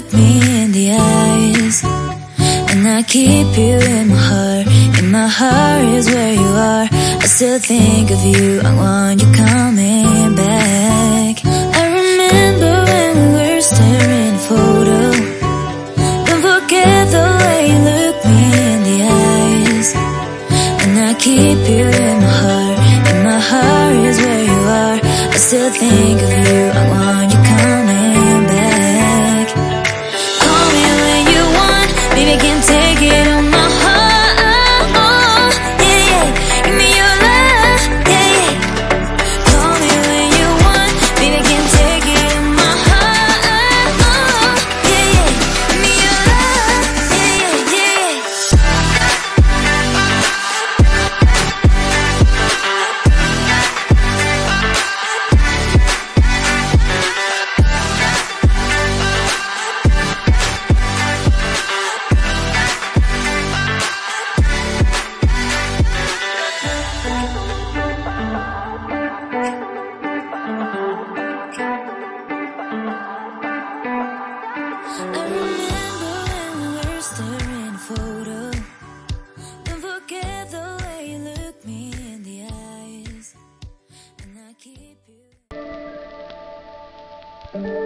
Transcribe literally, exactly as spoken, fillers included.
look me in the eyes, and I keep you in my heart. In my heart is where you are. I still think of you, I want you coming back. I remember when we were staring at a photo. Don't forget the way you look me in the eyes, and I keep you in my heart. In my heart is where you are. I still think of you, I want you coming back. Call me when you want, baby, I can't take it on my heart. Yeah, yeah, give me your love. Yeah, yeah. Call me when you want, baby, I can't take it on my heart. Yeah, yeah, give me your love. Yeah, yeah, yeah. I remember when we were staring at a photo. Don't forget the way you look me in the eyes, and I keep you.